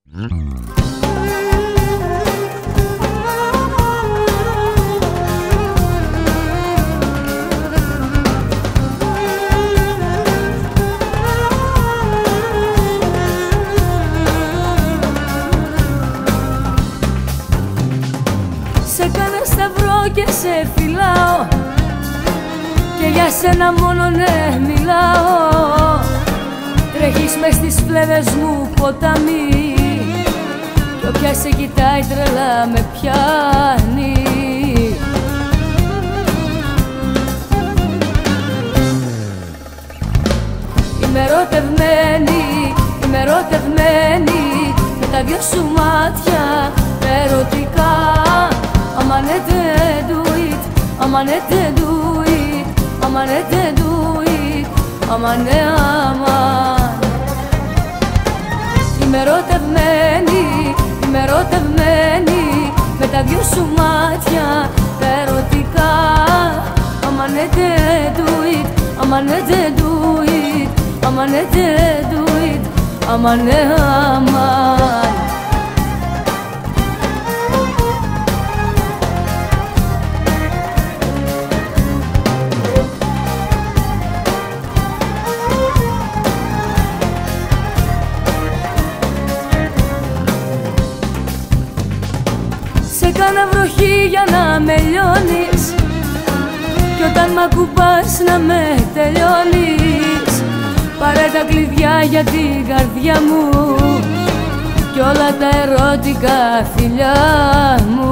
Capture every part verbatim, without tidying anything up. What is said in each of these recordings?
Σε κάνα σταυρό και σε φυλάω και για σένα μόνο ναι μιλάω. Τρέχεις μες στις φλέβες μου ποτάμι κι όποια σε κοιτάει τρελά με πιάνει. Είμαι ερωτευμένη, είμαι ερωτευμένη με τα δυο σου μάτια ερωτικά. Αmanete do it, amanete do it, amanete do it, αμανέ αμάν. Είμαι ερωτευμένη, είμαι ερωτευμένη με τα δυο σου μάτια τα ερωτικά. Αmanete do it, amanete do it, amanete do it, αμανέ αμάν. Κάνα βροχή για να με λιώνεις κι όταν μ' ακουπάς να με τελειώνεις. Πάρε τα κλειδιά για την καρδιά μου κι όλα τα ερωτικά φιλιά μου.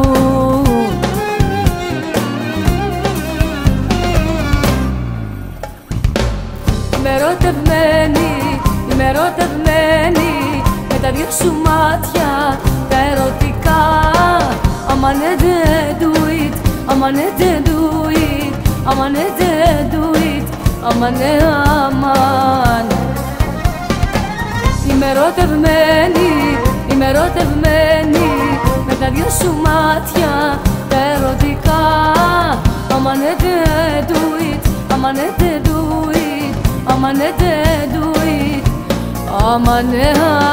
Είμαι ερωτευμένη, είμαι ερωτευμένη με τα δυο σου μάτια τα ερωτικά. Amanete do it, amanete do it, amanete do it, αμανέ αμάν. Είμαι ερωτευμένη, είμαι ερωτευμένη με τα δυο σου μάτια τα ερωτικά. Amanete do it, amanete do it, amanete do it, αμανέ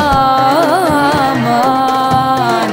αμάν.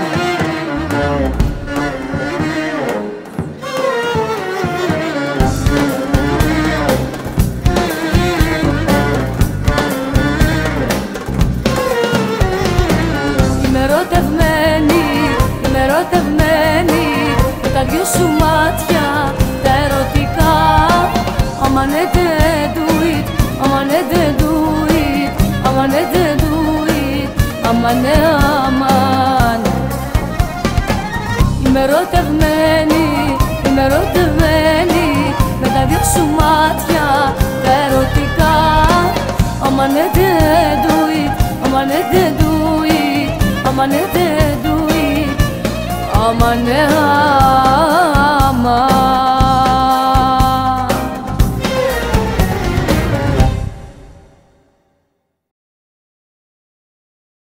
Είμαι ερωτευμένη με τα δυο σου μάτια τα ερωτικά. Amanete do it, amanete do it, amanete do it, αμανέ αμάν. Είμαι ερωτευμένη, είμαι ερωτευμένη με τα δυο σου μάτια τα ερωτικά. Amanete do it, amanete do it, amanete do it, αμανέ αμάν.